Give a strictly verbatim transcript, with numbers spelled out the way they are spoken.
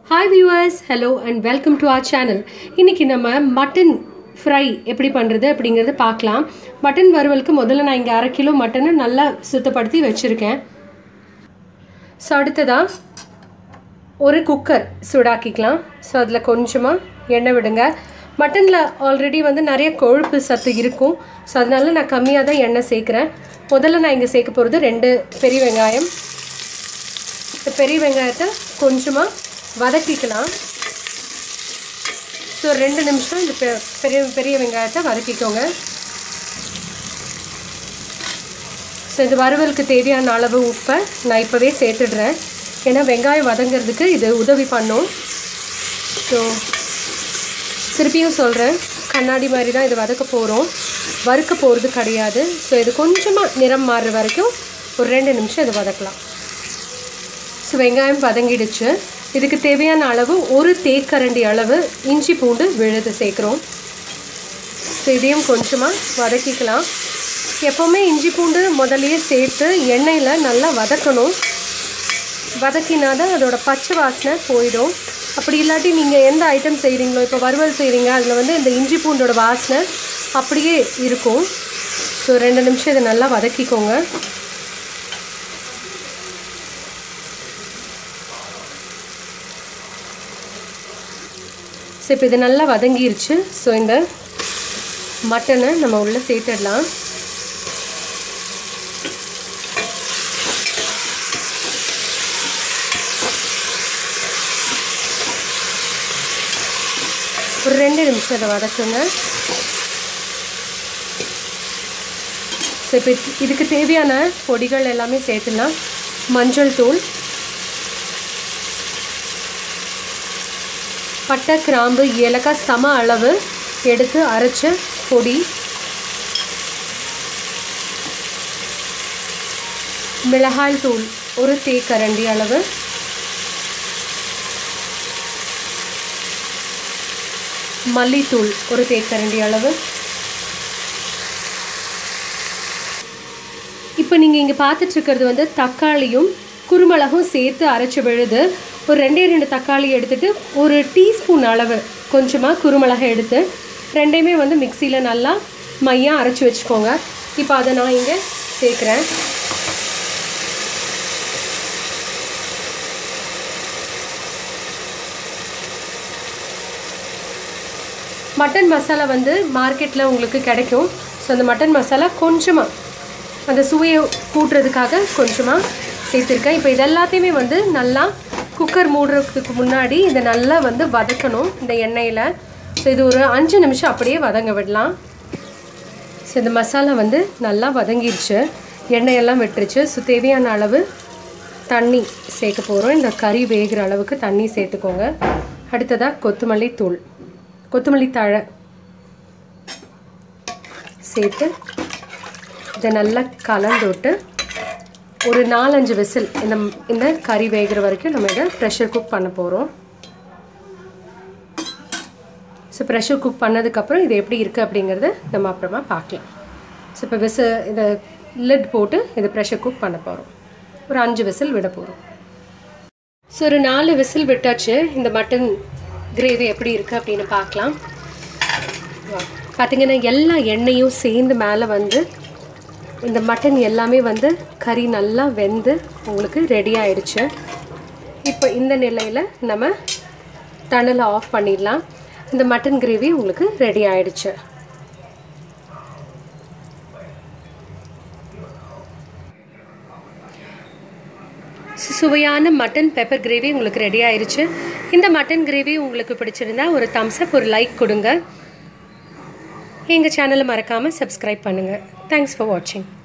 Hi viewers, hello and welcome to our channel. இன்னைக்கு நம்ம mutton fry எப்படி பண்றது அப்படிங்கறது பார்க்கலாம். மட்டன் வறுவலுக்கு முதல்ல நான் இங்க அரை கிலோ மட்டனை நல்லா சுத்தப்படுத்தி வச்சிருக்கேன். சோ அடுத்ததா ஒரு குக்கர் சூடாக்கிக்கலாம். சோ அதுல கொஞ்சமா எண்ணெய் விடுங்க. மட்டன்ல ஆல்ரெடி வந்து நிறைய கொழுப்பு சத்து இருக்கும். சோ அதனால நான் கம்மியா தான் எண்ணெய் சேர்க்கிறேன். முதல்ல நான் இங்க சேர்க்க போறது ரெண்டு பெரிய வெங்காயம். இந்த பெரிய வெங்காயத்தை கொஞ்சமா வதக்கிக்கலாம். ஸோ ரெண்டு நிமிஷம் இந்த பெரிய பெரிய வெங்காயத்தை வதக்கிக்கோங்க. ஸோ இந்த வறுவலுக்கு தேவையான அளவு உப்பை நான் இப்போவே சேர்த்துடுறேன். ஏன்னா வெங்காயம் வதங்கிறதுக்கு இது உதவி பண்ணும். ஸோ திருப்பியும் சொல்கிறேன், கண்ணாடி மாதிரி தான் இது வதக்க போகிறோம், வறுக்க போகிறது கிடையாது. ஸோ இது கொஞ்சமாக நிறம் மாறுற வரைக்கும் ஒரு ரெண்டு நிமிஷம் இது வதக்கலாம். ஸோ வெங்காயம் வதங்கிடுச்சு. இதுக்கு தேவையான அளவு ஒரு தேக்கரண்டி அளவு இஞ்சி பூண்டு விழுது சேர்க்குறோம். ஸோ இதையும் கொஞ்சமாக வதக்கிக்கலாம். எப்போவுமே இஞ்சி பூண்டு முதலையே சேர்த்து எண்ணெயில் நல்லா வதக்கணும். வதக்கினா தான் அதோட பச்சை வாசனை போயிடும். அப்படி இல்லாட்டி நீங்கள் எந்த ஐட்டம் செய்கிறீங்களோ, இப்போ வறுவல் செய்கிறீங்க, அதில் வந்து இந்த இஞ்சி பூண்டோட வாசனை அப்படியே இருக்கும். ஸோ ரெண்டு நிமிஷம் இதை நல்லா வதக்கிக்கோங்க. ஸோ இப்போ இது நல்லா வதங்கிருச்சு. ஸோ இந்த மட்டனை நம்ம உள்ளே சேர்த்துடலாம். ஒரு ரெண்டு நிமிஷம் அதை வதக்குங்க. ஸோ இப்போ இதுக்கு தேவையான பொடிகள் எல்லாமே சேர்த்துடலாம். மஞ்சள் தூள், பட்டை, கிராம்பு, ஏலக்காய் சம அளவு எடுத்து அரைச்ச பொடி, மிளகாய் தூள் ஒரு தேக்கரண்டி அளவு, மல்லித்தூள் ஒரு தேக்கரண்டி அளவு. இப்போ நீங்கள் இங்கே பார்த்துட்டு இருக்கிறது வந்து தக்காளியும் குருமிளகும் சேர்த்து அரைச்சி விழுது. ஒரு ரெண்டே ரெண்டு தக்காளி எடுத்துகிட்டு ஒரு டீஸ்பூன் அளவு கொஞ்சமாக குருமிளகை எடுத்து ரெண்டையுமே வந்து மிக்சியில் நல்லா மையாக அரைச்சி வச்சுக்கோங்க. இப்போ அதை நான் இங்கே சேர்க்குறேன். மட்டன் மசாலா வந்து மார்க்கெட்டில் உங்களுக்கு கிடைக்கும். ஸோ அந்த மட்டன் மசாலா கொஞ்சமாக அந்த சுவையை கூட்டுறதுக்காக கொஞ்சமாக சேர்த்துருக்கேன். இப்போ இது எல்லாத்தையுமே வந்து நல்லா குக்கர் மூடுறதுக்கு முன்னாடி இதை நல்லா வந்து வதக்கணும் இந்த எண்ணெயில். ஸோ இது ஒரு அஞ்சு நிமிஷம் அப்படியே வதங்க விடலாம். ஸோ இந்த மசாலா வந்து நல்லா வதங்கிடுச்சு, எண்ணெயெல்லாம் விட்டுருச்சு. ஸோ தேவையான அளவு தண்ணி சேர்க்க போகிறோம். இந்த கறி வேகிற அளவுக்கு தண்ணி சேர்த்துக்கோங்க. அடுத்ததாக கொத்தமல்லி தூள், கொத்தமல்லி தழை சேர்த்து இதை நல்லா கலந்து விட்டு ஒரு நாலஞ்சு விசில் இந்த இந்த கறி வேகிற வரைக்கும் நம்ம இதை ப்ரெஷர் குக் பண்ண போகிறோம். ஸோ ப்ரெஷர் குக் பண்ணதுக்கப்புறம் இது எப்படி இருக்குது அப்படிங்கிறத நம்ம அப்புறமா பார்க்கலாம். ஸோ இப்போ விசில் இதை லிட் போட்டு இதை ப்ரெஷர் குக் பண்ண போகிறோம். ஒரு அஞ்சு விசில் விட போகிறோம். ஸோ ஒரு நாலு விசில் விட்டாச்சு. இந்த மட்டன் கிரேவி எப்படி இருக்குது அப்படின்னு பார்க்கலாம். பார்த்திங்கன்னா எல்லா எண்ணெயும் சேர்ந்து மேலே வந்து இந்த மட்டன் எல்லாமே வந்து கறி நல்லா வெந்து உங்களுக்கு ரெடி ஆயிடுச்சு. இப்போ இந்த நிலையில் நம்ம தணலை ஆஃப் பண்ணிடலாம். இந்த மட்டன் கிரேவி உங்களுக்கு ரெடி ஆயிடுச்சு. சுவையான மட்டன் பெப்பர் கிரேவி உங்களுக்கு ரெடி ஆயிடுச்சு. இந்த மட்டன் கிரேவி உங்களுக்கு பிடிச்சிருந்தா ஒரு தம்ஸ் அப், ஒரு லைக் கொடுங்க. எங்கள் சேனலை மறக்காமல் சப்ஸ்கிரைப் பண்ணுங்கள். தேங்க்ஸ் ஃபார் வாட்சிங்.